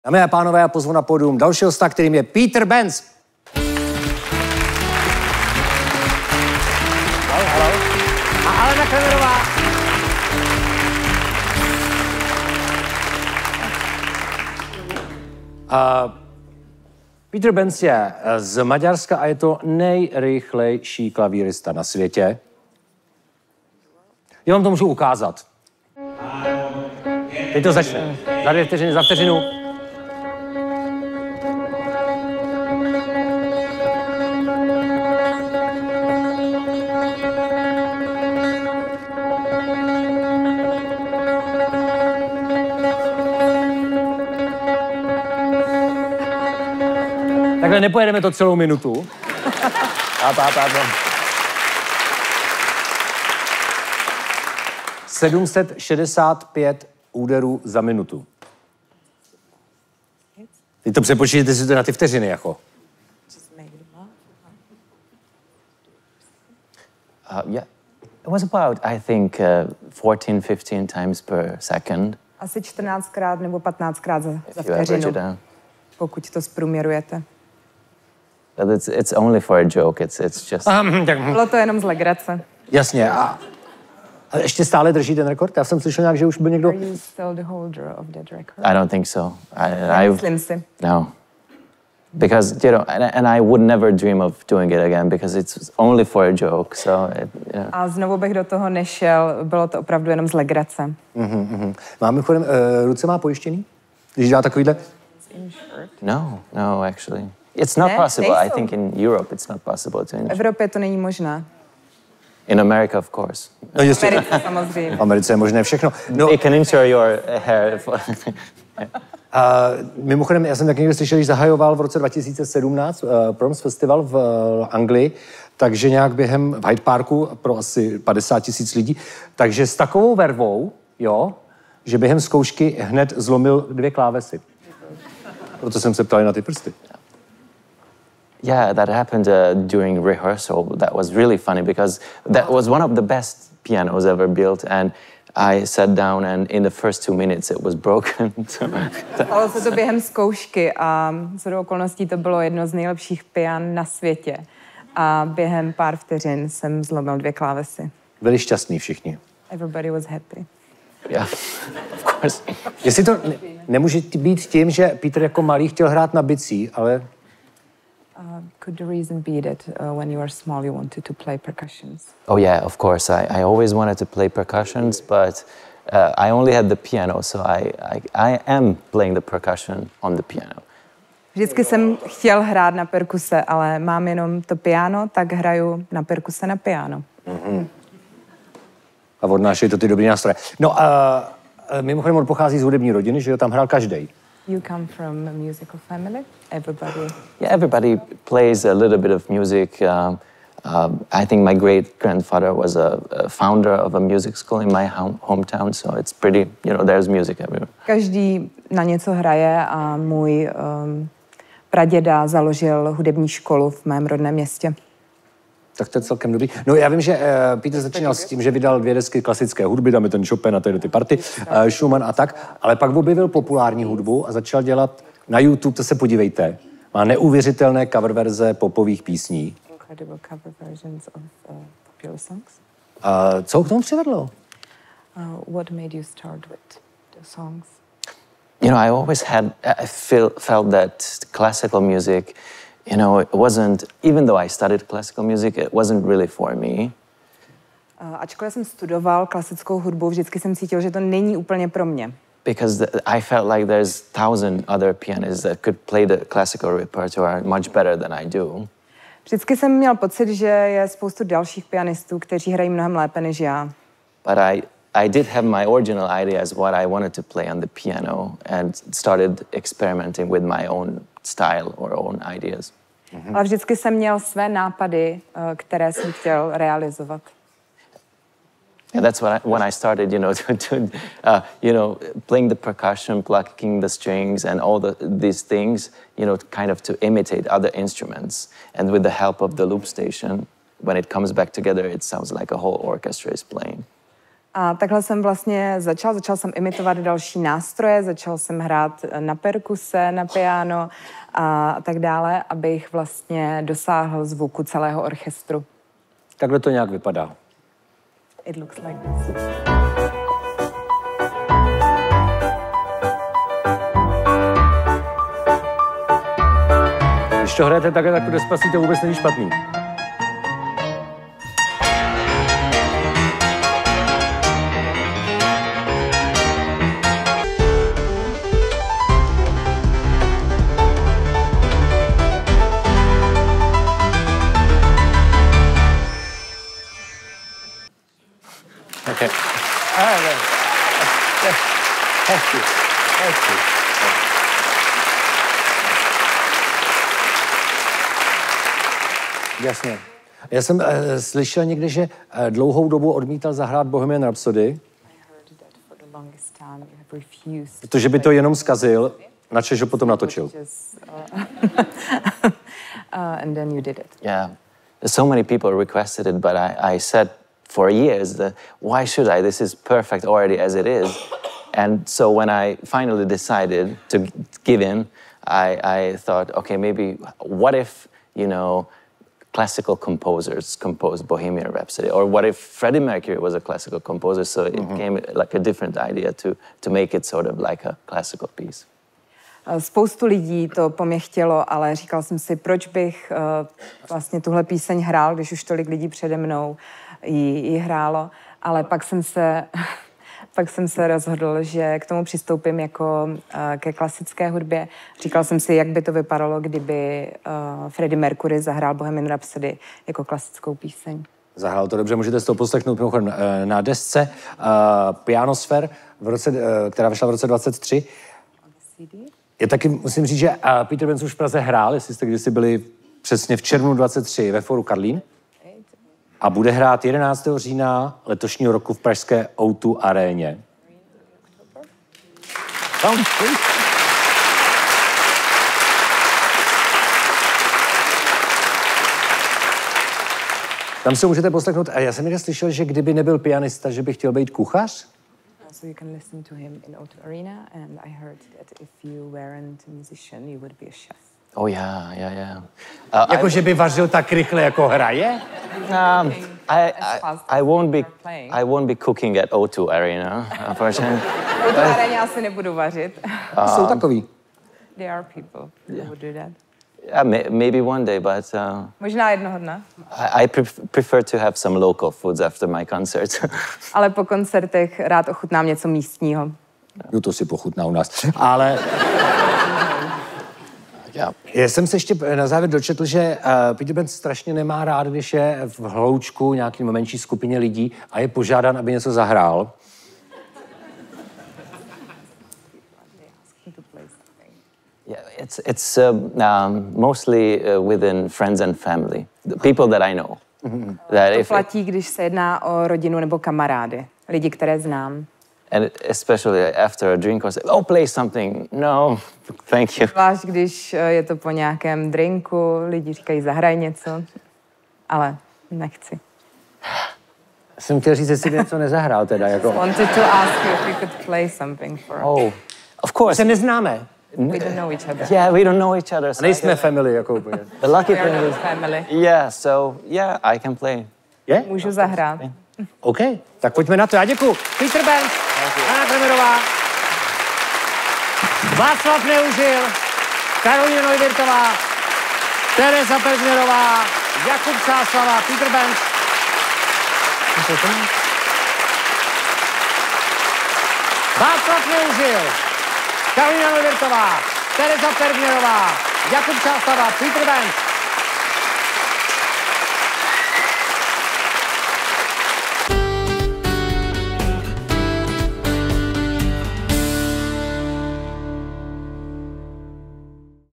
Dámy a pánové, já pozvu na pódium dalšího hosta, kterým je Peter Benz. Ahoj. A Alena Kremerová. Peter Benz je z Maďarska a je to nejrychlejší klavírista na světě. Já vám to můžu ukázat. Teď to začne. Za 2 vteřiny, za vteřinu. Takhle nepojedeme to celou minutu. 765 úderů za minutu. Teď to přepočítejte si to na ty vteřiny, jako. Yeah. It was about, I think, 14, 15 times per second. Asi 14krát nebo 15krát za vteřinu, pokud to zprůměrujete. But it's only for a joke. It's just. Bylo to jenom z legrace. Jasně. A ještě stále drží ten rekord? Já jsem slyšel nějak, že už byl někdo. Are you still the holder of that record? I don't think so. Myslím si. No. Because, you know, and I would never dream of doing it again because it's only for a joke, so yeah. A znovu bych do toho nešel, bylo to opravdu jenom z legrace. Máme chodem, ruce má pojištěný? Když dá takovýhle? No, actually. It's not possible. I think in Europe it's not possible to insure. V Evropě to není možné. In America, of course. No, v Americe samozřejmě. V Americe je možné všechno. No, they can insure your hair. Mimochodem, já jsem tak někdy slyšel, když zahajoval v roce 2017 Proms Festival v Anglii, takže nějak během v Hyde Parku pro asi 50 000 lidí, takže s takovou vervou, jo, že během zkoušky hned zlomil 2 klávesy. Proto jsem se ptal na ty prsty. Yeah, that happened during rehearsal. That was really funny because that was one of the best pianos ever built, and I sat down and in the first 2 minutes it was broken. Stalo se to během zkoušky a shodou okolností to bylo jedno z nejlepších pian na světě. A během pár vteřin jsem zlomil 2 klávesy. Byli šťastní všichni. Everybody was happy. Yeah, of course. Jestli to nemůže být tím, že Peter jako malý chtěl hrát na bicí, ale... Could the reason be that when you were small you wanted to play percussions? Oh yeah, of course. I always wanted to play percussions, but I only had the piano, so I am playing the percussion on the piano. Vždycky jsem chtěl hrát na perkuse, ale mám jenom to piano, tak hraju na perkuse na piano. A odnášejí to ty dobrý nástroje. No a mimochodem on pochází z hudební rodiny, že jo, tam hrál každej. You come from a musical family? Everybody? Yeah, everybody plays a little bit of music. I think my great-grandfather was a founder of a music school in my hometown, so it's pretty, you know, there's music everywhere. Každý na něco hraje a můj praděda založil hudební školu v mém rodném městě. Tak to je celkem dobrý. No já vím, že Peter začínal s tím, že vydal 2 desky klasické hudby, dáme ten Chopin a ty party, Schumann a tak, ale pak objevil populární hudbu a začal dělat na YouTube, to se podívejte, má neuvěřitelné cover verze popových písní. Incredible cover versions of popular songs. Co ho k tomu přivedlo? What made you start with the songs? You know, I always felt that classical music, you know, it wasn't, even though I studied classical music, it wasn't really for me. Ačkoliv jsem studoval klasickou hudbu, vždycky jsem cítil, že to není úplně pro mě. Because I felt like there's 1,000 other pianists that could play the classical repertoire much better than I do. Vždycky jsem měl pocit, že je spoustu dalších pianistů, kteří hrají mnohem lépe než já. But I did have my original ideas what I wanted to play on the piano and started experimenting with my own style or own ideas. Ale vždycky jsem měl své nápady, které jsem chtěl realizovat. And that's when I started, you know, you know, playing the percussion, plucking the strings, and all these things, you know, kind of to imitate other instruments. And with the help of the loop station, when it comes back together, it sounds like a whole orchestra is playing. A takhle jsem vlastně začal jsem imitovat další nástroje, začal jsem hrát na perkuse, na piano a tak dále, abych vlastně dosáhl zvuku celého orchestru. Takhle to nějak vypadá. It looks like this. Když to hrajete takhle, tak to Despacito vůbec není špatný. Okay. Hezky. Jasně. Já jsem slyšel někde, že dlouhou dobu odmítal zahrát Bohemian Rhapsody, protože by to jenom zkazil, načež ho potom natočil. And then you did it. Yeah. So many people requested it, but I said for years that why should I? This is perfect already as it is. And so when I finally decided to give in, I thought, okay, maybe what if, you know, classical composers composed Bohemian Rhapsody, or what if Freddie Mercury was a classical composer? So it came like a different idea to make it sort of like a classical piece. Spoustu lidí to po mně chtělo, ale říkal jsem si, proč bych vlastně tuhle píseň hrál, když už tolik lidí přede mnou ji hrálo. Ale pak jsem se rozhodl, že k tomu přistoupím jako ke klasické hudbě. Říkal jsem si, jak by to vypadalo, kdyby Freddie Mercury zahrál Bohemian Rhapsody jako klasickou píseň. Zahrál to dobře, můžete si to poslechnout mimochodem na desce Pianosphere, která vyšla v roce 23. Je taky, musím říct, že Peter Benz už v Praze hrál, jestli jste kdysi byli přesně v červnu 23 ve Fóru Karlín. A bude hrát 11. října letošního roku v pražské O2 aréně. Tam se můžete poslechnout. A já jsem někde slyšel, že kdyby nebyl pianista, že by chtěl být kuchař. So you can listen to him in O2 Arena, and I heard that if you weren't a musician, you would be a chef. Oh yeah. Jako, že by vařil tak rychle, jako hraje? I won't be cooking at O2 Arena, unfortunately. O2 Arena asi nebudu vařit. Jsou takový. There are people who would do that. Yeah, maybe one day, but možná jednoho dne. I prefer to have some local foods after my concerts. Ale po koncertech rád ochutnám něco místního. No to si pochutná u nás. Ale já jsem se ještě na závěr dočetl, že Peter Benz strašně nemá rád, když je v hloučku nějaký menší skupině lidí a je požádán, aby něco zahrál. Yeah, it's mostly within friends and family, the people that I know. To platí, když se jedná o rodinu nebo kamarády, lidi, které znám. And especially after a drink or say, oh, play something. No, thank you. Zvlášť, když je to po nějakém drinku, lidi říkají, zahraj něco, ale nechci. Jsem chtěl říct, jestli by něco nezahrál teda. Jako. Wanted to ask you if you could play something for us. Oh, of course. Se neznáme. We don't know each other. Yeah, we don't know each other. So nejsme family, jako úplně. The lucky We are thing not is, family. yeah, so yeah, I can play. Je? Můžu zahrát. OK, tak pojďme na to. Já děkuju. Peter Benz, Anna Kremerová, Václav Neužil, Karolína Neuwirthová, Tereza Perznerová, Jakub Sáslava, Peter Benz. Václav Neužil, Karolína Neuwirthová, Tereza Perznerová, Jakub Sáslava, Peter Benz.